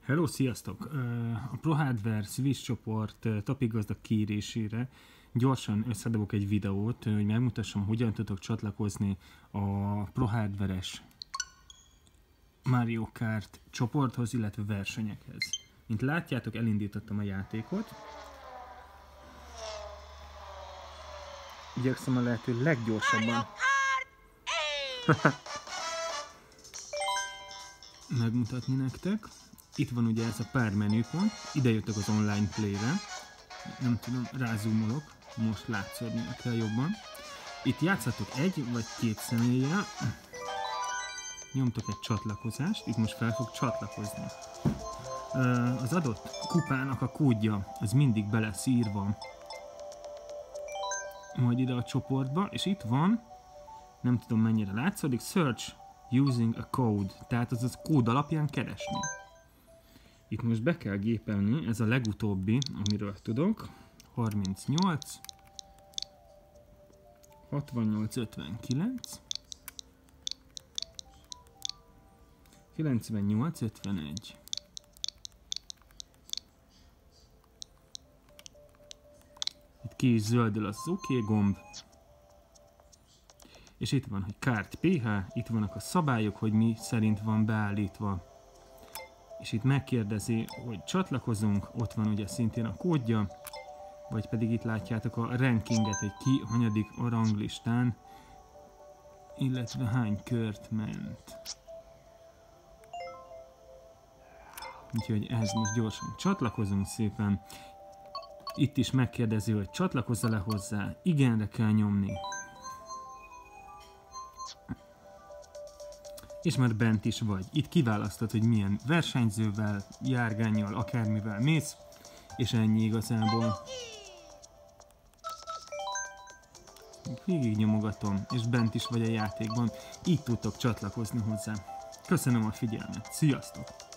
Hello, sziasztok! A ProHardware Switch csoport tapigazdag kiírésére gyorsan összedobok egy videót, hogy megmutassam, hogyan tudok csatlakozni a ProHardware-es Mario Kart csoporthoz, illetve versenyekhez. Mint látjátok, elindítottam a játékot. Igyekszem a lehető leggyorsabban megmutatni nektek. Itt van ugye ez a pár menüpont, ide jöttök az online play-re, nem tudom, rázumolok, most látszódni kell jobban. Itt játszatok egy vagy két személlyel, nyomtok egy csatlakozást, itt most fel fog csatlakozni. Az adott kupának a kódja, az mindig be lesz írva majd ide a csoportba, és itt van, nem tudom mennyire látszódik, search using a code, tehát az kód alapján keresni. Itt most be kell gépelni, ez a legutóbbi, amiről tudok, 38, 68, 59, 98, 51. Itt ki is zöldül az OK gomb. És itt van, hogy kart PH, itt vannak a szabályok, hogy mi szerint van beállítva. És itt megkérdezi, hogy csatlakozunk, ott van ugye szintén a kódja, vagy pedig itt látjátok a rankinget, hogy ki hanyadik a ranglistán, illetve hány kört ment. Úgyhogy ehhez most gyorsan csatlakozunk szépen. Itt is megkérdezi, hogy csatlakozz le hozzá, igenre kell nyomni. És már bent is vagy. Itt kiválasztod, hogy milyen versenyzővel, járgánnyal, akármivel mész, és ennyi igazából. Végig nyomogatom, és bent is vagy a játékban. Így tudtok csatlakozni hozzá. Köszönöm a figyelmet. Sziasztok!